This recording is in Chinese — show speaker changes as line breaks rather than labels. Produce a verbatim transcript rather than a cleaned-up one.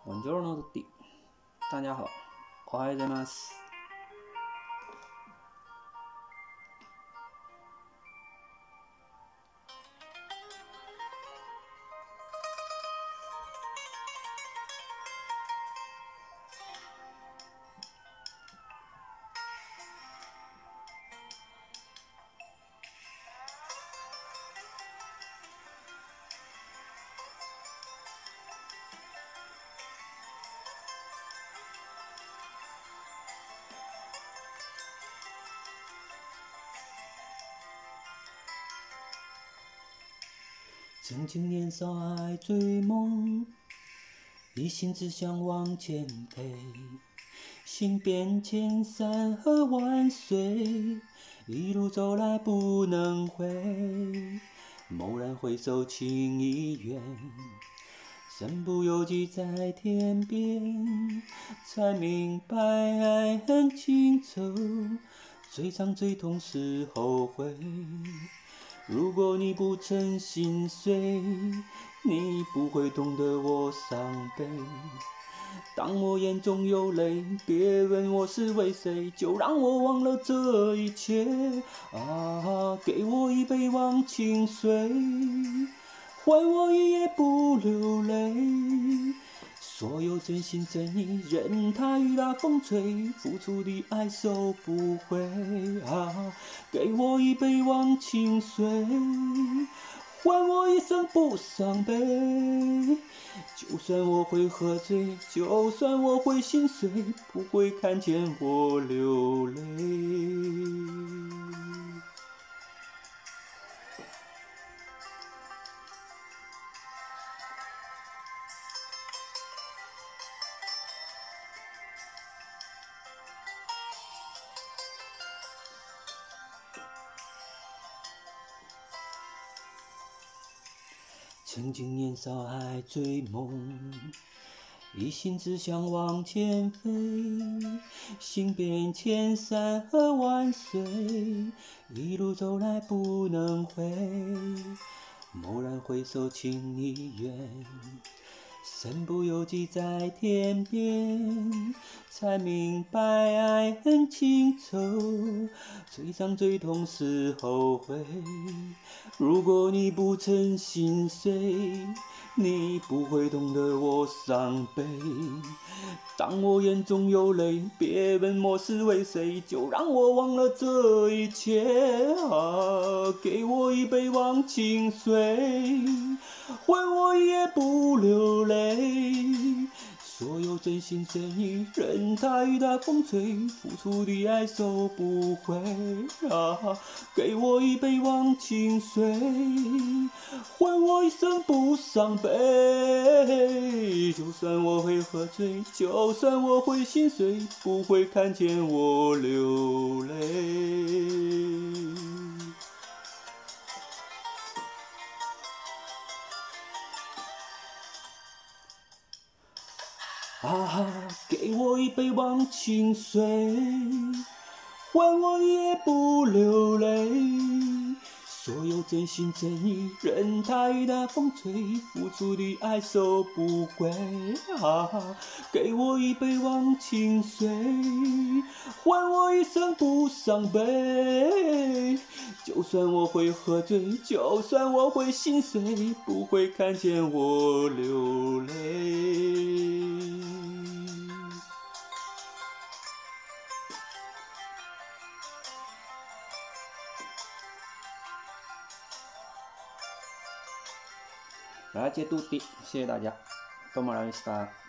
Buongiorno a tutti，大家好，おはようございます。曾经年少爱追梦，一心只想往前飞。行遍千山和万水，一路走来不能回。蓦然回首，情已远，身不由己在天边，才明白爱恨情仇，最伤最痛是后悔。如果你不曾心碎，你不会懂得我伤悲。当我眼中有泪，别问我是为谁，就让我忘了这一切。啊，给我一杯忘情水，换我一夜不流泪。所有真心真意，任它雨打风吹，付出的爱收不回。啊，给我一杯忘情水，换我一生不伤悲。就算我会喝醉，就算我会心碎，不会看见我流泪。曾经年少爱追梦，一心只想往前飞。行遍千山和万水，一路走来不能回。蓦然回首，情已远，身不由己在天边，才明白爱恨情仇，最伤最痛是后悔。如果你不曾心碎，你不会懂得我伤悲。当我眼中有泪，别问我是为谁，就让我忘了这一切。啊，给我一杯忘情水，换我一夜不流泪。所有真心真意，任它雨打风吹，付出的爱收不回。啊，给我一杯忘情水，换我一生不伤悲。就算我会喝醉，就算我会心碎，不会看见我流泪。啊，给我一杯忘情水，换我一夜不流泪。所有真心真意，任它雨打风吹，付出的爱收不回。啊，给我一杯忘情水，换我一生不伤悲。就算我会喝醉，就算我会心碎，不会看见我流泪。Grazie a tutti，谢谢大家，多么来した。